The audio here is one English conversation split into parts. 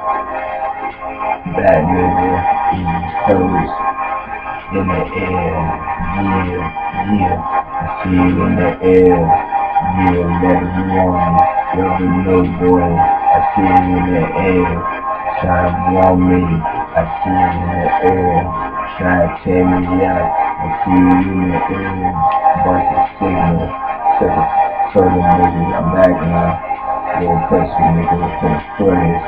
That nigga, East Coast, in the air, yeah. I see it in the air, yeah, let it warm me. You already know, boy, I see it in the air, try to warm me. I see it in the air, try to tear me out. I see it in the air, bunch of signal, so the niggas, I'm back now. Little pussy nigga with the footers.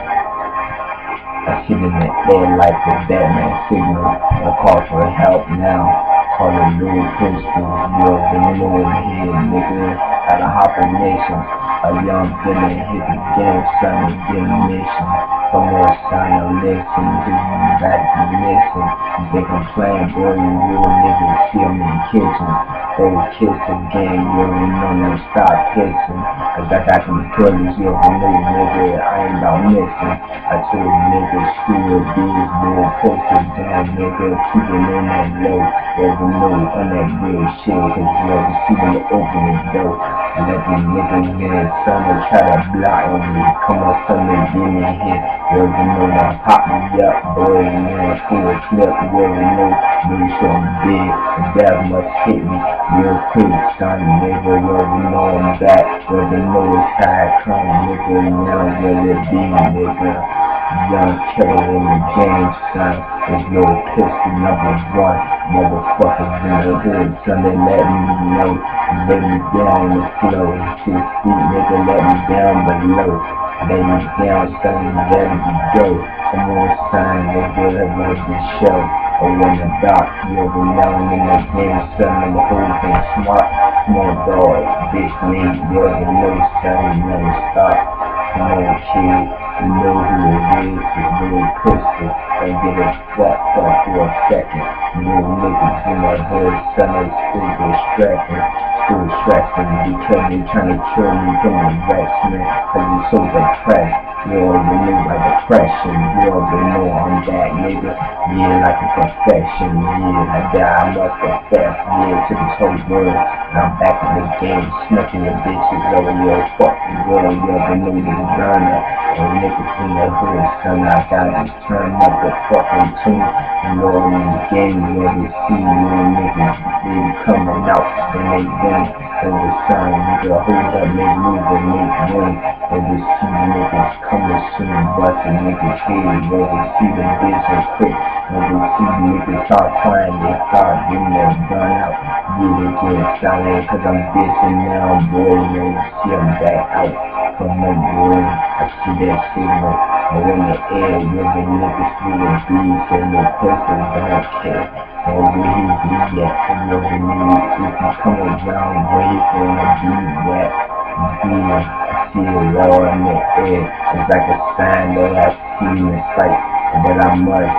I sit in the air like the Batman signal. I call for help now. Call it little pistol. You already know it here, nigga. Out of Hopper Nation. A young villain hit the game, son, and get a mission. Come on, son, and listen. Cause you back to listen. You think I'm playing, boy, you real niggas see I'm in the kitchen. Go kiss again, you already know them stop kissing. Cause I got them killers, you already know, nigga, I ain't about missing. I told niggas, screw your biz, boy, post it down, nigga, keep it in that low. You already know on that real shit, cause you already see them open the door. I let these niggas in, son, they try to block on me. Come on, son, they give me a hit. You already know that pop me up, boy, you know, full clip, you already know, really something big, and that must hit me. Real quick, son, nigga, you already know I'm back. You already know it's how I come, nigga, now will it be, nigga. Young killer in the game, son. There's no pistol number one. Motherfuckers in the hood, son, they let me know. Lay me down on the floor. 6 feet, nigga, let me down below. Lay me down, son, ready to go. Come on, son, nigga, love the show. Oh, in the dark, you ever known in the game, son, and the whole thing smart. Small dog, bitch, me, you ever know, son, you never stop. Come on, kid, you know who it is, it's little pistol. Don't get it fucked up for a second. Little niggas in my hood, son, they still distracting. Still stressing because they trying to kill me from the rest, man. Cause you're so depressed. You already know my depression. You already know I'm that nigga. Yeah, like a confession. Yeah, I die, I must confess. Yeah, to this whole world. And I'm back in the game, smoking the bitches over your fucking world. You already know the burner. And niggas in the hood, son, I gotta just turn up the fucking tune. You know I'm in the game, you ever see little niggas, they coming out and they win. And the sun, nigga, hold up, make moves and make room. And we see niggas coming soon, busting niggas' heads. And we see the business quick. And we see niggas start crying, they start getting their gun out. Yeah, they get silent, cause I'm dissing now, boy. And you see I'm back out. Come on, boy, I see that signal. And in the air, you're the niggas through the beats. And the person don't care. And where he be at, and you're the niggas. If you come around, wait for him to be that. Yeah, I see it all in the air. It's like a sign that I see in sight. And that I must,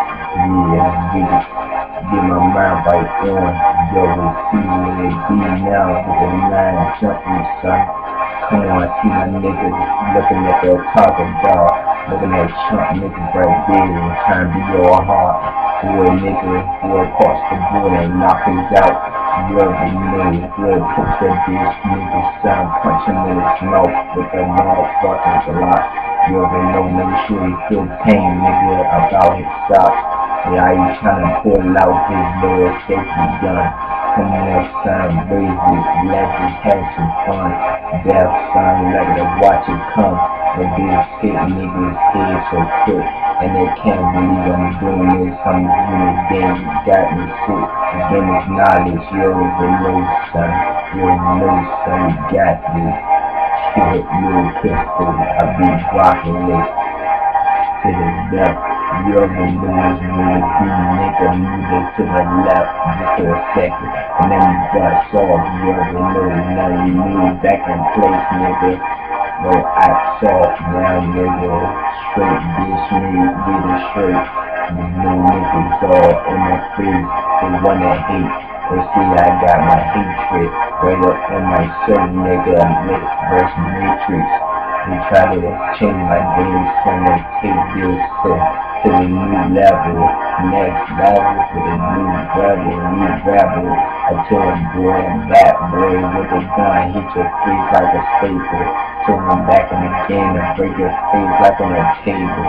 get my mind right on. Yo, we see where it be now. With the line jumping, son. Come on, I see my niggas looking at that talking dog. Looking at chump niggas right there and trying to be your heart. Boy, nigga, boy, across the board and knock us out. You already know, boy, push that bitch, nigga, sound, punch him in his mouth with that motherfucking Glock. You already know, make sure you feel pain, nigga, about his socks. Yeah, he trying to pull out his little safety gun. Come on, son, raise it, let's just have some fun. Death, son, let it watch it come. And this hit niggas head so quick. And they can't believe I'm doing this. I'm really game, you got me sick. Again, it's knowledge, you already know, son. You already know, son, you got this. Shit, little pistol, I be rocking this to the death. You already know it's really be, nigga. Move it to the left just for a second. And then you bust off, you already know. Now you move back in place, nigga. No act soft now, nigga. Straight bitch, nigga, get it straight. You know niggas all in my face. They wanna hate. They see I got my hatred right up in my soul, nigga. Verse Matrix. They try to change my game, son, and take this to the new level. Next level to the new level, new rebel. I tell him, boy, I'm back, boy, with a gun, hit your face like a staple. Throw him back in the game and break your face like on a table.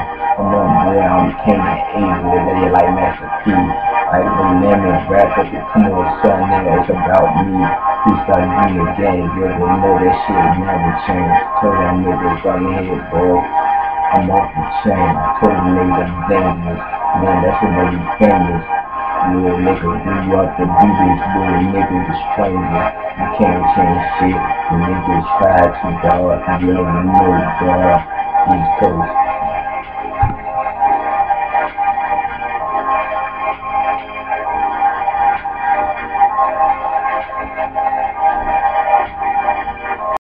up, boy, I'm King and Able, lay it like Master P. Like the lemon, rap up the come on, son, nigga, it's about me. Freestyle in the game, you ever know that shit never change. Told them niggas on the head, bro. I'm off the chain. I told them niggas I'm dangerous. Man, that's what made me famous. Little nigga, grew up to do this. Little nigga was stranger. You can't change shit. The niggas try to, dog. You never know, dog. East Coast.